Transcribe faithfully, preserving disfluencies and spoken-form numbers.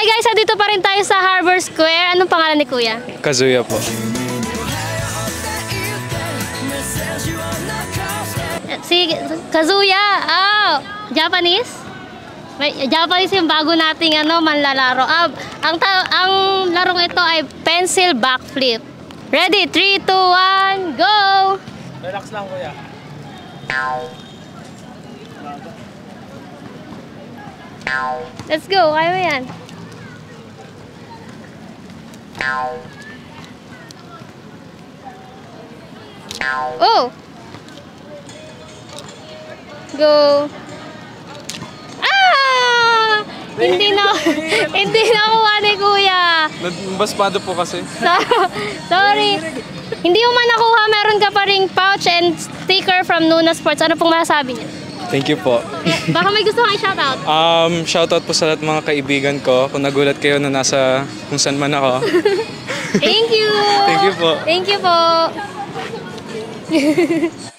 Hi guys, dito pa rin tayo sa Harbor Square. Anong pangalan ni Kuya? Kazuya po. Si Kazuya. Oh, Japanese? May, Japanese yung bago nating ano, manlalaro. Ah, ang, ta ang larong ito ay pencil backflip. Ready? three, two, one, go! Relax lang, Kuya. Let's go, kaya mo yan. Oh! Go! Ah! Hindi na, hindi nakuha ni Kuya. Baspado po kasi. So, sorry. Hindi mo man nakuha, meron ka pa ring pouch and sticker from Nuna Sports. Ano pong masasabi niya? Thank you po. Baka may gusto kang i-shoutout. Um, shoutout po sa lahat mga kaibigan ko. Kung nagulat kayo na nasa kung saan man ako. Thank you! Thank you po. Thank you po!